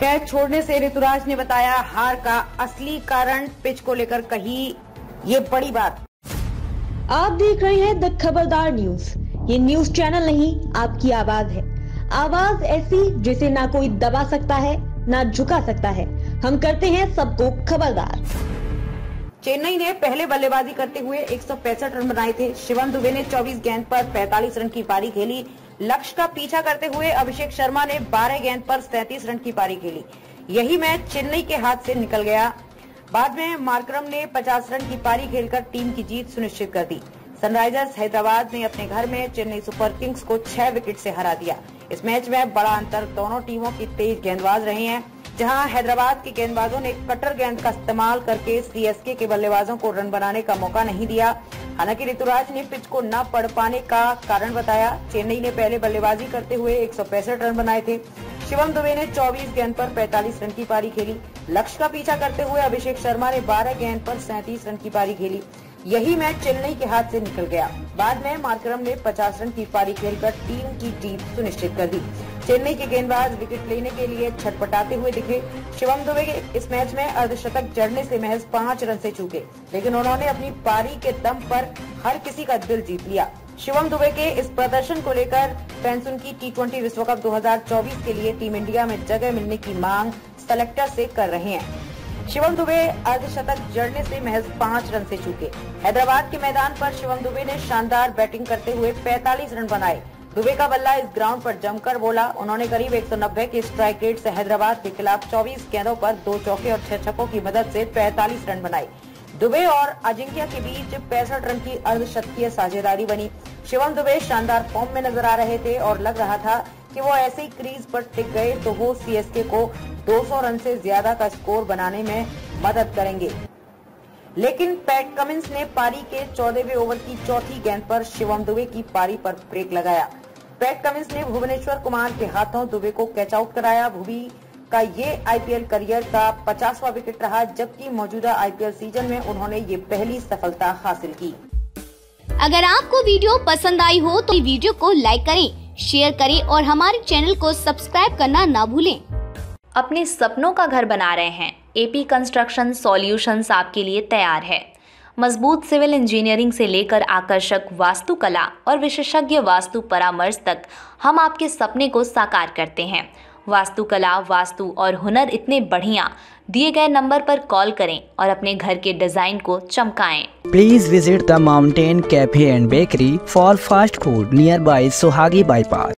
Catch छोड़ने से ऋतुराज ने बताया हार का असली कारण, पिच को लेकर कही ये बड़ी बात। आप देख रहे हैं द खबरदार न्यूज। ये न्यूज चैनल नहीं, आपकी आवाज है। आवाज ऐसी जिसे ना कोई दबा सकता है ना झुका सकता है। हम करते हैं सबको खबरदार। चेन्नई ने पहले बल्लेबाजी करते हुए 165 रन बनाए थे। शिवम दुबे ने 24 गेंद पर 45 रन की पारी खेली। लक्ष्य का पीछा करते हुए अभिषेक शर्मा ने 12 गेंद पर 37 रन की पारी खेली। यही मैच चेन्नई के हाथ से निकल गया। बाद में मार्करम ने 50 रन की पारी खेलकर टीम की जीत सुनिश्चित कर दी। सनराइजर्स हैदराबाद ने अपने घर में चेन्नई सुपर किंग्स को 6 विकेट से हरा दिया। इस मैच में बड़ा अंतर दोनों टीमों की तेज गेंदबाज रहे हैं। जहां हैदराबाद के गेंदबाजों ने कटर गेंद का इस्तेमाल करके सीएसके के बल्लेबाजों को रन बनाने का मौका नहीं दिया। हालांकि ऋतुराज ने पिच को न पढ़ पाने का कारण बताया। चेन्नई ने पहले बल्लेबाजी करते हुए 165 रन बनाए थे। शिवम दुबे ने 24 गेंद पर 45 रन की पारी खेली। लक्ष्य का पीछा करते हुए अभिषेक शर्मा ने 12 गेंद पर 37 रन की पारी खेली। यही मैच चेन्नई के हाथ से निकल गया। बाद में मार्करम ने 50 रन की पारी खेलकर टीम की जीत सुनिश्चित कर दी। चेन्नई के गेंदबाज विकेट लेने के लिए छटपटाते हुए दिखे। शिवम दुबे के इस मैच में अर्धशतक जड़ने से महज 5 रन से चूके, लेकिन उन्होंने अपनी पारी के दम पर हर किसी का दिल जीत लिया। शिवम दुबे के इस प्रदर्शन को लेकर फैंस उनकी T20 विश्व कप 2024 के लिए टीम इंडिया में जगह मिलने की मांग सेलेक्टर से कर रहे हैं। शिवम दुबे अर्धशतक जड़ने से महज 5 रन से चूके। हैदराबाद के मैदान पर शिवम दुबे ने शानदार बैटिंग करते हुए 45 रन बनाए। दुबे का बल्ला इस ग्राउंड पर जमकर बोला। उन्होंने करीब 190 के स्ट्राइक रेट से हैदराबाद के खिलाफ 24 गेंदों पर 2 चौके और 6 छक्कों की मदद से 45 रन बनाए। दुबे और अजिंक्य के बीच 65 रन की अर्धशतकीय साझेदारी बनी। शिवम दुबे शानदार फॉर्म में नजर आ रहे थे और लग रहा था कि वो ऐसे ही क्रीज पर टिक गए तो वो सीएसके को 200 रन से ज्यादा का स्कोर बनाने में मदद करेंगे। लेकिन पैट कमिंस ने पारी के 14वें ओवर की चौथी गेंद पर शिवम दुबे की पारी पर ब्रेक लगाया। पैट कमिंस ने भुवनेश्वर कुमार के हाथों दुबे को कैच आउट कराया। भुवी का ये आईपीएल करियर का 50वां विकेट रहा, जबकि मौजूदा आईपीएल सीजन में उन्होंने ये पहली सफलता हासिल की। अगर आपको वीडियो पसंद आई हो तो वीडियो को लाइक करें, शेयर करें और हमारे चैनल को सब्सक्राइब करना ना भूलें। अपने सपनों का घर बना रहे हैं? एपी कंस्ट्रक्शन सॉल्यूशंस आपके लिए तैयार है। मजबूत सिविल इंजीनियरिंग से लेकर आकर्षक वास्तुकला और विशेषज्ञ वास्तु परामर्श तक हम आपके सपने को साकार करते हैं। वास्तुकला, वास्तु और हुनर इतने बढ़िया। दिए गए नंबर पर कॉल करें और अपने घर के डिजाइन को चमकाएं। Please visit the Mountain Cafe and Bakery for fast food nearby Sohagi Bypass.